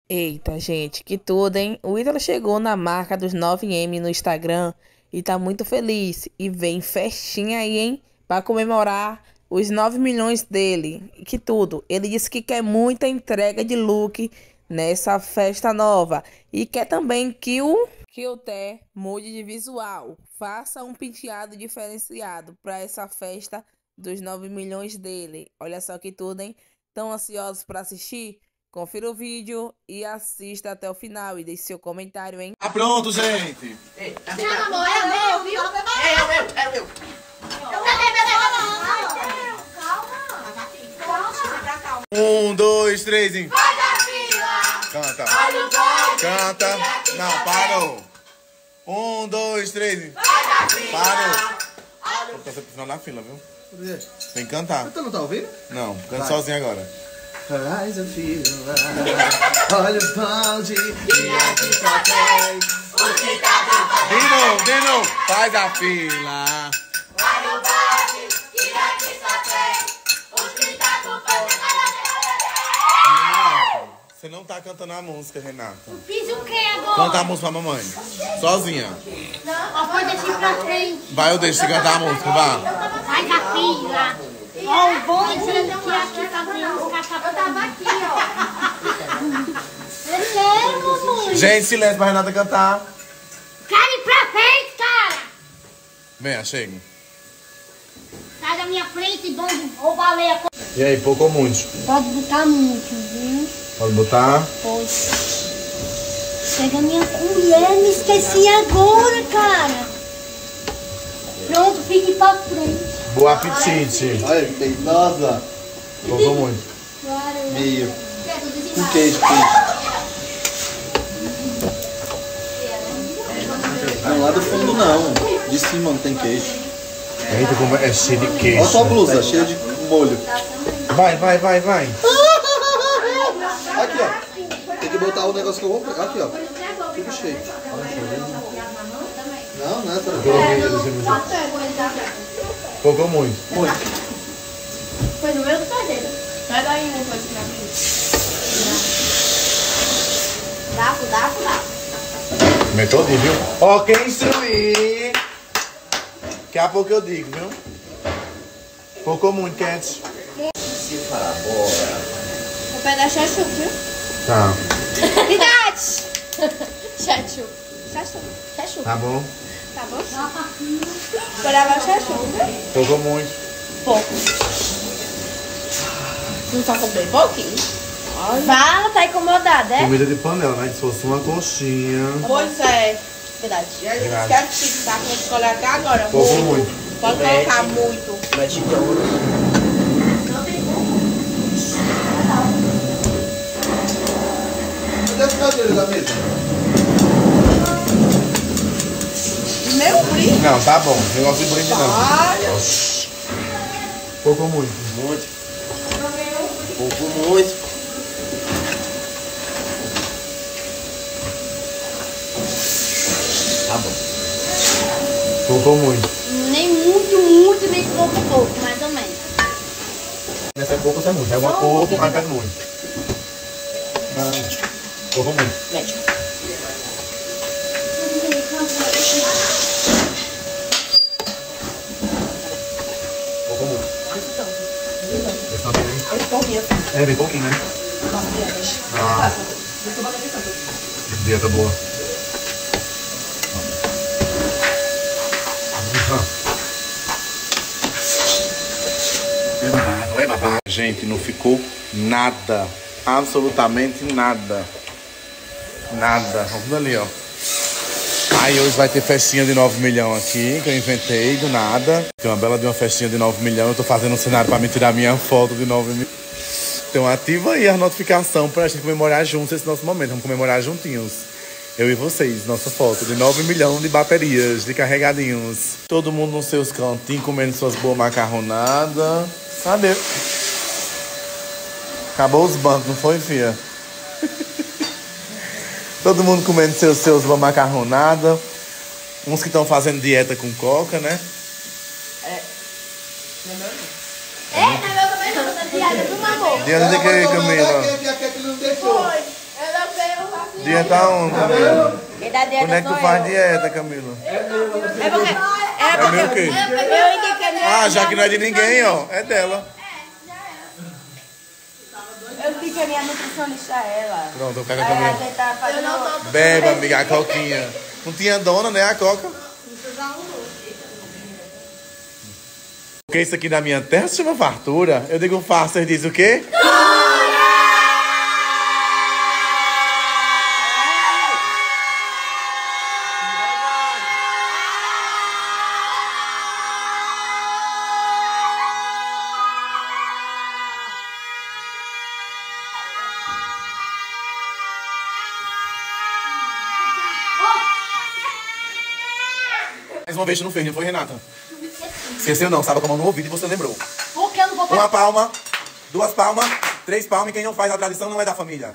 Eita, gente, que tudo, hein? O Ítalo chegou na marca dos 9M no Instagram e tá muito feliz. E vem festinha aí, hein? Pra comemorar os 9 milhões dele. E que tudo. Ele disse que quer muita entrega de look nessa festa nova. E quer também que o Té mude de visual. Faça um penteado diferenciado pra essa festa dos 9 milhões dele. Olha só que tudo, hein? Tão ansiosos pra assistir? Confira o vídeo e assista até o final e deixe seu comentário, hein? Tá pronto, gente. Não, amor, é o meu, viu? É o meu, é o meu. Calma. 1, 2, 3 e... Vai da fila! Canta. Olha o bode! Canta. Não, parou. 1, 2, 3 e... Vai da fila! Parou. Vou torcer pro final da fila, viu? Tem que cantar. Tu não tá ouvindo? Não, canta sozinho agora. Faz a fila, olha o balde, e aqui só tem O que tá dando? De novo, faz a fila. Olha o bode! E aqui só tem o que tá com Renato, você não tá cantando a música, Renato. Fiz o que agora? Canta a música pra mamãe. Sozinha. Ó, pode deixar pra frente. Vai, eu deixo você cantar a música, vá. Faz a fila. Ó, o bom que aqui tá vendo os caçapões. Eu tava aqui, ó. Eu quero, mamãe. Gente, silêncio pra Renata cantar. Quero ir pra frente, cara. Venha, chega. Sai da minha frente, bando ou baleia. E aí, pouco ou muito? Pode botar muito, viu? Pode botar. Pode. Pega minha colher, me esqueci agora, cara. Pronto, fique pra frente. Boa apetite. Olha, tem nossa, Pouco ou muito? meio. Com queijo, queijo. Não, lá do fundo não. De cima não tem queijo. Eita, como é cheio de queijo. Olha sua blusa, cheia de molho. Vai. Aqui, ó. Tem que botar o negócio que eu vou pegar. Aqui, ó. Tudo cheio. Não é pra... Pouco ou muito? Muito. Foi no meu do caseiro. Sai daí, não foi assim na vida. Dá. Metodinho, viu? Ó, quem instruir. Daqui a pouco eu digo, viu? Pouco ou muito, quente? Vou pegar ketchup, viu? Tá. Idade! Ketchup. Tá bom? Tá bom? Vou levar o ketchup, viu? Pouco ou muito? Pouco. Não só comprei pouquinho. Fala, tá incomodada, é? Comida de panela, né? Se fosse uma coxinha. Pois é. Verdade. Verdade. Quero fixar com a escolher até agora. Pouco ou muito? Pode colocar muito. Cadê as cadeiras da mesa? Meu brinde. Não, tá bom. Negócio de brinde não. Olha. Pouco ou muito? Muito. Pouco, muito. Tá bom. Pouco ou muito? Nem muito, nem pouco, mais ou menos. Essa é pouco ou é muito? É uma pouco, mas é muito. Pouco ou muito? Médio. Pouco ou muito? Esse não tem nem- Pouquinho. É, bem pouquinho, né? Ah. Dieta boa. Gente, não ficou nada. Absolutamente nada. Nada. Vamos ali, ó. Aí hoje vai ter festinha de 9 milhões aqui, que eu inventei do nada. Tem uma bela de uma festinha de 9 milhões. Eu tô fazendo um cenário pra me tirar minha foto de 9 milhões. Então ativa aí a notificação pra gente comemorar juntos esse nosso momento. Vamos comemorar juntinhos. Eu e vocês, nossa foto de 9 milhões de baterias, de carregadinhos. Todo mundo nos seus cantinhos, comendo suas boas macarronadas. Sabe? Acabou os bancos, não foi, fia? Todo mundo comendo seus boas macarronadas. Uns que estão fazendo dieta com coca, né? Não é meu não. É, não é meu também não, tá piada do amor. Dieta de que, Camila? Que ele não deixou. Ela fez Dieta onde, Camila? Quem dá dieta Quando é que tu sou faz eu. dieta, Camila? É porque... É meu o quê? Eu indiquei minha... Ah, já que não é de ninguém, ó. É dela. Eu indiquei minha nutricionista a ela. Pronto, eu quero a Aí a Camila. gente tá fazendo... Beba, amiga, a coquinha. Não tinha dona, né, a coca? Porque isso aqui na minha terra se chama fartura. Eu digo farsa, você diz o quê? Mais uma vez tu não fez, não foi, Renata? Esqueceu não, estava com a mão no ouvido e você lembrou. Por que eu não vou fazer? Uma palma, 2 palmas, 3 palmas e quem não faz a tradição não é da família.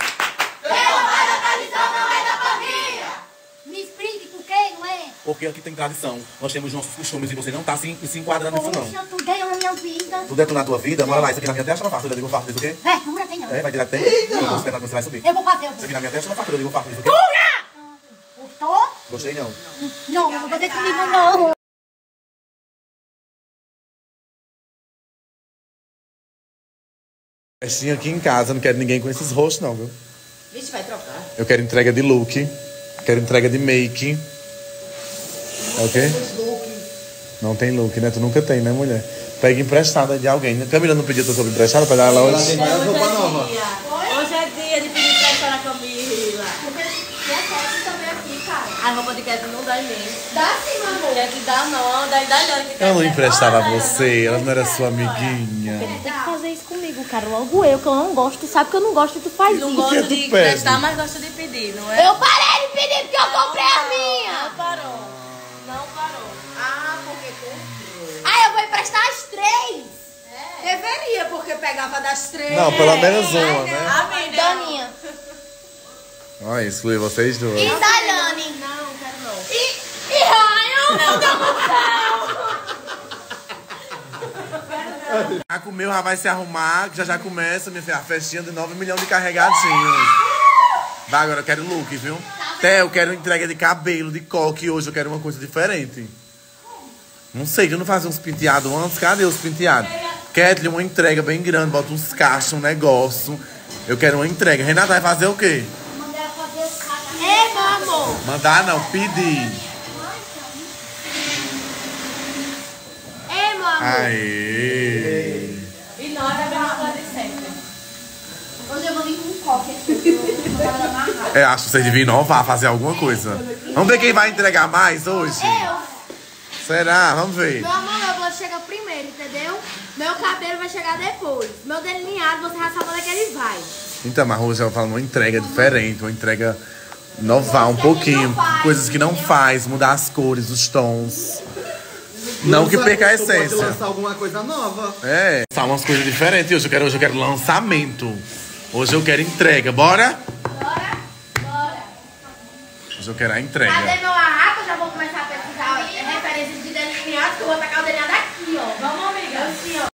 Me explique por quê, não é? Porque aqui tem tradição, nós temos nossos costumes e você não tá se enquadrando nisso não. Poxa, eu tudo na minha vida. Tudo é tu na tua vida, bora lá, isso aqui na minha terra chama fartura, eu digo fartura, diz o quê? Verdura tem não. É, vai direto, tem? Eu vou esperar que você vai subir. Eu vou fazer, eu Isso vou. aqui na minha terra chama fartura, eu digo fartura, diz o quê? Gostou? Gostei não. Não, não vou fazer comigo não. Festinha aqui em casa, não quero ninguém com esses rostos não, viu? Vixe, vai trocar. Eu quero entrega de look, quero entrega de make. É o quê? Não tem look, né? Tu nunca tem, né, mulher? Pega emprestada de alguém. Camila não pediu tua roupa emprestada pra dar ela Ela hoje? tem mais roupa nova. Hoje é dia de pedir emprestar a Camila. A roupa de Cat não dá em mim. Dá sim, meu amor. Cat dá não, dá não. Ela não emprestava a você, ela não era sua amiguinha. Tem que fazer isso comigo, cara. Logo eu, que eu não gosto. Tu sabe que eu não gosto e tu faz que isso. tu Gosto de pede? emprestar, mas gosto de pedir, não é? Eu parei de pedir porque eu comprei a minha. Não parou. Não parou. Ah, porque comprou. Ah, eu vou emprestar as 3. Deveria, porque pegava das 3. Não, pelo menos uma, né? Daninha. Olha, exclui vocês duas. E Daiane. Não, quero não. E Raio. Meu Deus do céu. Já comeu, já vai se arrumar, que já começa, minha filha, a festinha de 9 milhões de carregadinhos. Vai, agora eu quero look, viu? Até eu quero entrega de cabelo, de coque, hoje eu quero uma coisa diferente. Não sei, eu não fazia uns penteados antes, cadê os penteados? Kathleen, uma entrega bem grande, bota uns cachos, um negócio. Eu quero uma entrega. Renata vai fazer o quê? Ei, meu amor. Mandar não, pedir. Ei, meu amor. Aê! E nós é a mesma coisa de sempre. Hoje eu vou vir com um coque aqui. Eu vou amarrar. É, acho que vocês deviam inovar, fazer alguma coisa. Vamos ver quem vai entregar mais hoje? Será? Vamos ver. Meu amor, meu vou chegar primeiro, entendeu? Meu cabelo vai chegar depois. Meu delineado, você já sabe onde é que ele vai. Então, mas hoje eu falo uma entrega diferente, uma entrega inovar um pouquinho, coisas que não faz, mudar as cores, os tons. Não que perca a Tu pode essência. lançar alguma coisa nova. É, são umas coisas diferentes. Hoje eu quero lançamento. Hoje eu quero entrega. Bora? Bora? Hoje eu quero a Cadê entrega. meu arraco? Eu já vou começar a pesquisar referências de delineado, que eu vou tacar o delineado aqui, ó. Vamos, amiga. Assim, ó.